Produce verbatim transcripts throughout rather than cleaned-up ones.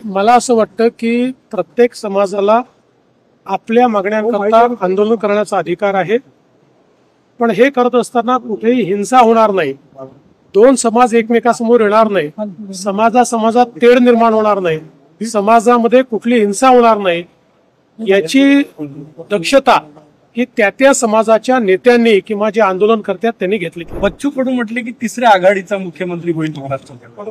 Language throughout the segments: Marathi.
मला असं वाटतं की प्रत्येक समाजाला आपल्या मागण्यांकरता आंदोलन करण्याचा अधिकार आहे, पण हे करत असताना कुठेही हिंसा होणार नाही, दोन समाज एकमेकांसमोर येणार नाही, समाजा समाजात तेढ निर्माण होणार नाही, समाजामध्ये कुठली हिंसा होणार नाही, याची दक्षता ही त्या त्या समाजाच्या नेत्यांनी किंवा जे आंदोलन करतात त्यांनी घेतली. बच्चू कडू म्हटले की तिसऱ्या आघाडीचा मुख्यमंत्री होईल महाराष्ट्रात.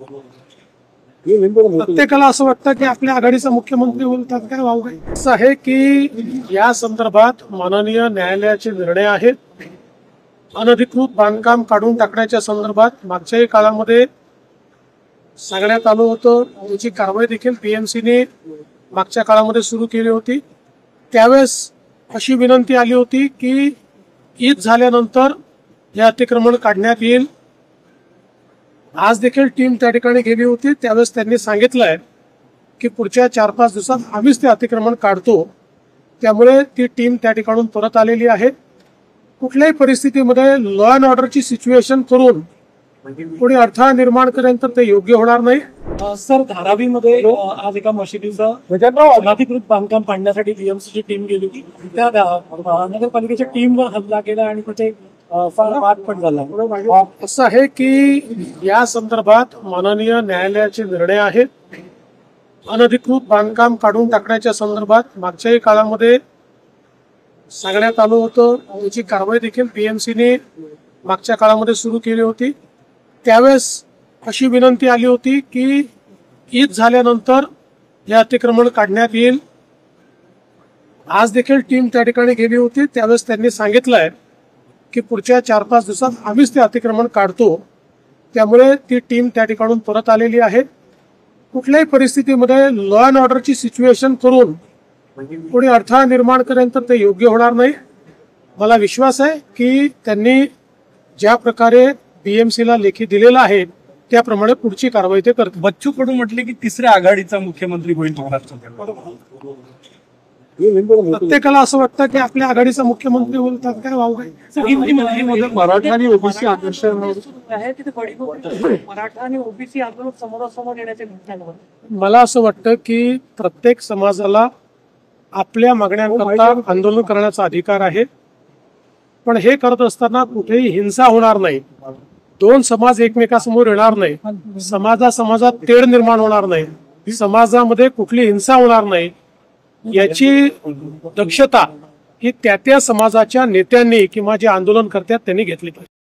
प्रत्येकाला असं वाटतं की आपल्या आघाडीचा मुख्यमंत्री होईल, त्यात काय वाव आहे. असं आहे की या संदर्भात माननीय न्यायालयाचे निर्णय आहेत. अनधिकृत बांधकाम काढून टाकण्याच्या संदर्भात मागच्याही काळामध्ये सांगण्यात आलं होतं. त्याची कारवाई देखील पीएमसीने मागच्या काळामध्ये सुरू केली होती. त्यावेळेस अशी विनंती आली होती की ईद झाल्यानंतर हे अतिक्रमण काढण्यात येईल. आज देखील टीम त्या ठिकाणी गेली होती. त्यावेळेस त्यांनी सांगितलंय की पुढच्या चार पाच दिवसात आम्हीच ते अतिक्रमण काढतो. त्यामुळे ती टीम त्या ठिकाणून परत आलेली आहे. कुठल्याही परिस्थितीमध्ये लॉ अँड ऑर्डरची सिच्युएशन करून कोणी अडथळा निर्माण करेल तर ते योग्य होणार नाही. सर, धारावीमध्ये आज एका मशिदीचं अनधिकृत बांधकाम पाडण्यासाठी बीएमसीची टीम गेली होती. त्या नगरपालिकेच्या टीमवर हल्ला केला आणि तिथे फार वाद पण झाला. असं आहे की या संदर्भात माननीय न्यायालयाचे निर्णय आहेत. अनधिकृत बांधकाम काढून टाकण्याच्या संदर्भात मागच्याही काळामध्ये सांगण्यात आलं होतं. त्याची कारवाई देखील पीएमसीने मागच्या काळामध्ये सुरू केली होती. त्यावेळेस अशी विनंती आली होती की ईद झाल्यानंतर हे अतिक्रमण काढण्यात येईल. आज देखील टीम त्या ठिकाणी गेली होती. त्यावेळेस त्यांनी सांगितलंय की पुढच्या चार पाच दिवसात आम्हीच ते अतिक्रमण काढतो. त्यामुळे ती टीम त्या ठिकाणून परत आलेली आहे. कुठल्याही परिस्थितीमध्ये लॉ अँड ऑर्डरची सिच्युएशन करून कोणी अडथळा निर्माण करेल तर ते योग्य होणार नाही. मला विश्वास आहे की त्यांनी ज्या प्रकारे बीएमसीला लेखी दिलेला आहे त्याप्रमाणे पुढची कारवाई ते करतील. बच्चू कडू म्हटले की तिसऱ्या आघाडीचा मुख्यमंत्री होईल महाराष्ट्रात. प्रत्येकाला असं वाटतं की आपल्या आघाडीचा मुख्यमंत्री होईल, त्यात काय वाव आहे. मराठा आणि ओबीसी आंदोलन मराठा आणि ओबीसी आंदोलन समोरासमोर येण्याचे मला असं वाटतं की प्रत्येक समाजाला आपल्या मागण्यांकरता आंदोलन करण्याचा अधिकार आहे, पण हे करत असताना कुठेही हिंसा होणार नाही, दोन समाज एकमेकांसमोर येणार नाही, समाजा समाजात तेढ निर्माण होणार नाही, समाजामध्ये कुठली हिंसा होणार नाही, याची दक्षता ही त्या त्या समाजाच्या नेत्यांनी किंवा जे आंदोलन करतात त्यांनी घेतली पाहिजे.